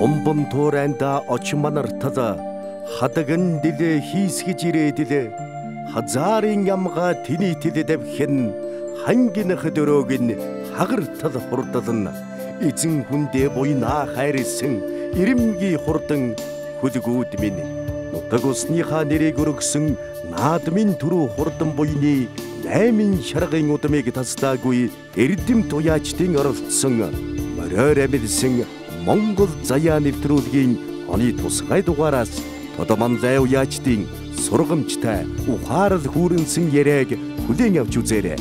Хумбан туурайнда очиманартада хадаган диле хийсгэж ирээдиле хазаарын ямга тинитиле дэвхэн хангинах дөрөөг нь хагартал хурдална эзэн хүндээ буйнаа хайрсан ирэмгийн хурдан хүлгүүд минь нутаг усныхаа нэрийг өргөсөн наадмын түрүү хурдан буйны 8 шаргын удмыг тастаагүй эрдэм туяачдын оролцсон мороор амьдсан Монгол заяа нэвтрүүлгийн оны тусгай дугаараас тодомон зай уяачдын сургамжтай ухаарал хүүрэнсэн яриаг хүлээн авч үзээрэй.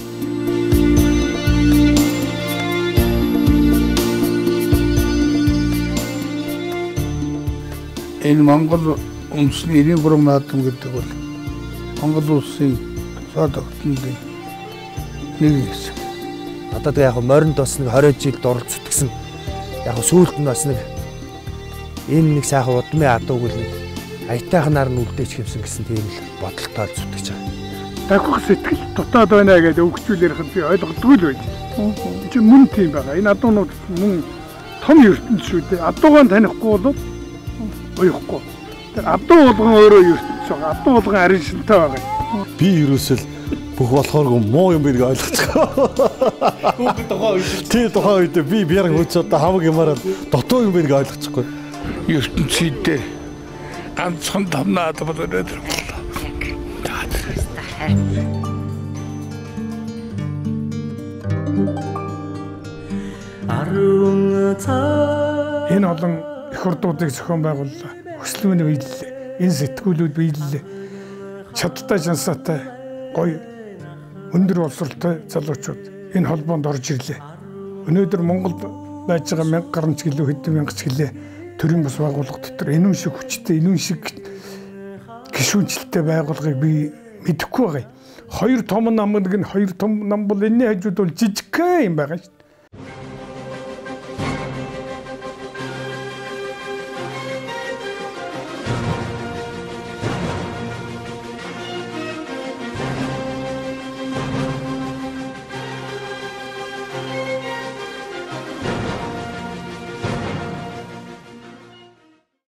Энэ Монгол үндэсний 93 наадам гэдэг бол Монгол улсын тусгай тогтнолын нэг хэсэг. Одоо яг моринд бас нэг 20 жилд оролцдог гэсэн яг сүүлд нь бас нэг энэ нэг сайхан удмын адууг л аятайхнаар нь үлдээч хэмсэн гэсэн тийм л бодолтой зүтгэж байгаа. Дахих сэтгэл дутаад байна гэдэг өгчүүлэрх нь би ойлгодгүй л байж. Чи мөн тийм байгаа. Энэ адуунууд мөн том ертөнц шүү дээ. Адуугаа танихгүй бол оёхгүй. Тэр адуу болгон өөрөө ертөнц байгаа. Адуу болгон арин шинтэй байгаа. Би ерөөсөл бүх болохоор муу юм бидгийг ойлгоцгоо. Хүүхэд тухайн үед тий тухайн үед би бяран хөөцөд хамаг юмараа дотоо юм бидгийг ойлгоцгоо. ертөнцид ганцхан томнаад болоод ирлээ. Энэ олон их урдуудыг зохион байгууллаа. Өсөлмөний биелэлээ. Энэ сэтгүүлүүд биелэлээ. Чадтай жансаатай гоё өндөр боловсролтой залуучууд энэ холбоонд орж ирлээ. Өнөөдөр Монголд байж байгаа 1000 гаруй ч гэлөө хэдэн мянга ч гэлээ төрийн бас байгууллага дотор энэ шиг хүчтэй, энэ шиг гишүүнчлэлтэй байгууллагыг би мэдэхгүй байгаа. Хоёр том нам нэг нь хоёр том нам бол энэний хажууд бол жижиг юм байгаа шүү дээ.